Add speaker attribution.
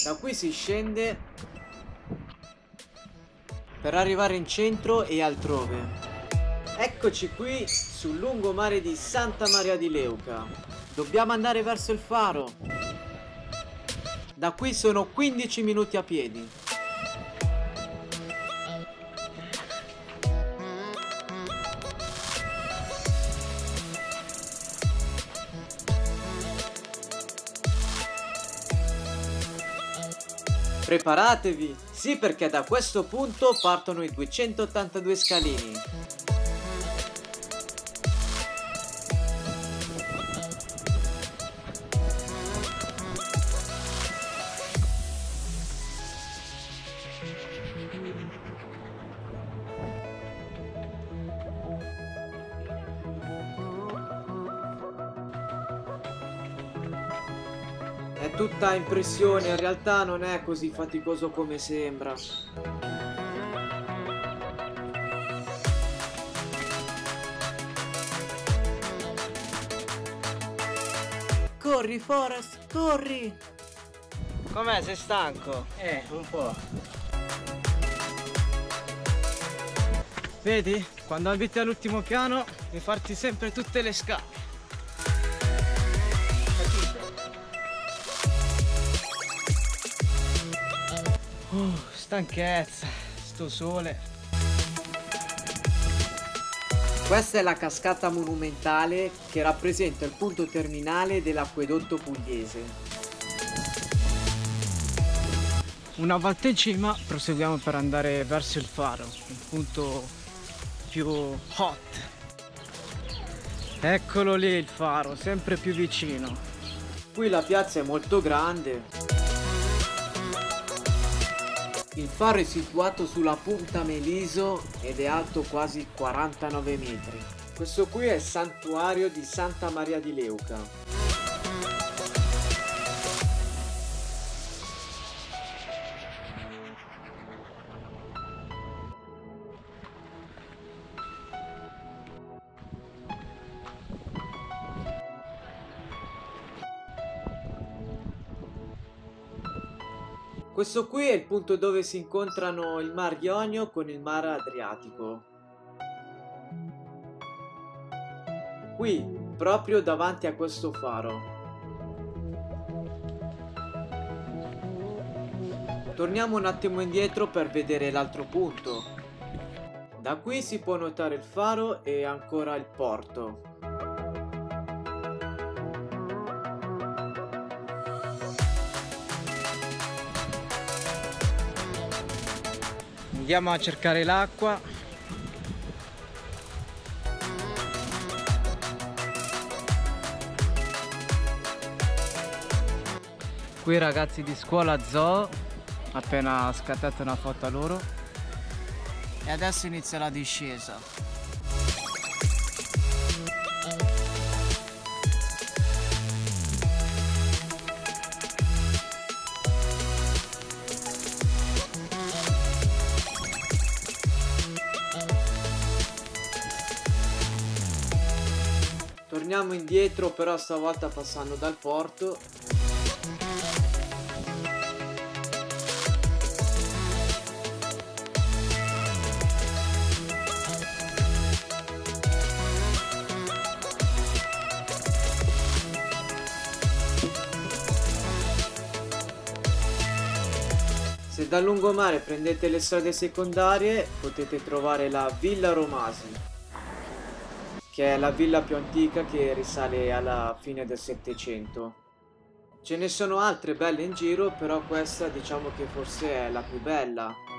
Speaker 1: Da qui si scende per arrivare in centro e altrove. Eccoci qui sul lungomare di Santa Maria di Leuca. Dobbiamo andare verso il faro. Da qui sono 15 minuti a piedi. Preparatevi! Sì, perché da questo punto partono i 282 scalini. È tutta impressione, in realtà non è così faticoso come sembra. Corri, Forest, corri!
Speaker 2: Com'è, sei stanco?
Speaker 1: Un po'. Vedi? Quando abiti all'ultimo piano, devi farti sempre tutte le scale. Stanchezza, sto sole. Questa è la cascata monumentale che rappresenta il punto terminale dell'acquedotto pugliese. Una volta in cima proseguiamo per andare verso il faro, il punto più hot. Eccolo lì il faro, sempre più vicino. Qui la piazza è molto grande. Il faro è situato sulla punta Meliso ed è alto quasi 49 metri. Questo qui è il santuario di Santa Maria di Leuca. Questo qui è il punto dove si incontrano il Mar Ionio con il Mar Adriatico. Qui, proprio davanti a questo faro. Torniamo un attimo indietro per vedere l'altro punto. Da qui si può notare il faro e ancora il porto. Andiamo a cercare l'acqua. Qui i ragazzi di scuola zoo, appena scattata una foto a loro. E adesso inizia la discesa. Torniamo indietro, però stavolta passando dal porto. Se dal lungomare prendete le strade secondarie, potete trovare la Villa Romasi, che è la villa più antica che risale alla fine del Settecento. Ce ne sono altre belle in giro, però questa diciamo che forse è la più bella.